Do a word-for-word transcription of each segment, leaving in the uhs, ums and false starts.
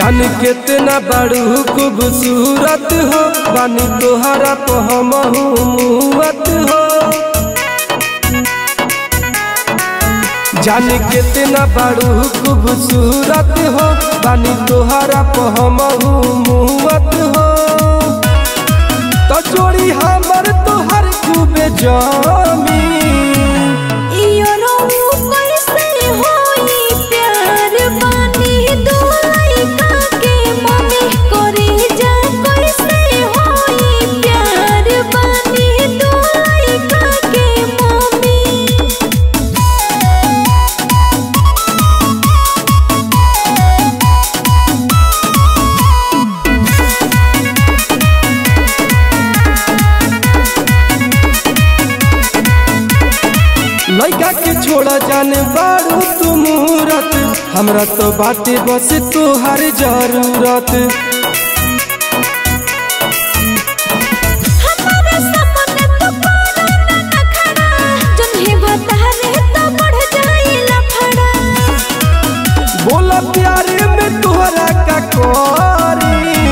जान कितना बड़ू खूबसूरत हो, बानी तोहरा तो हम मुहूर्त हो। जान कितना बड़ू खूबसूरत हो, बानी तोहरा तो हम मुहूर्त हो। तो जोड़ी हमर तोहर खूबे जामी लड़का के छोड़ा जाने बारू तू मुहूर्त, हमरा तो बाटे बस तोहर जरूरत। बोला प्यारे में तोहरा का कोरी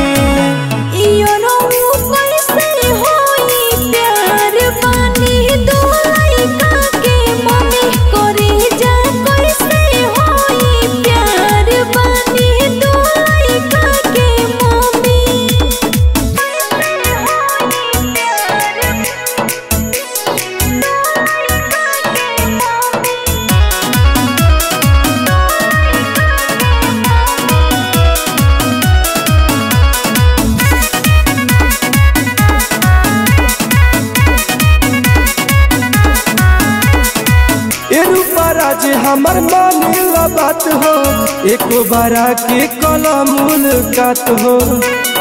आज हमर मानेला बात हो, एक बारा के कला मुलाकात हो।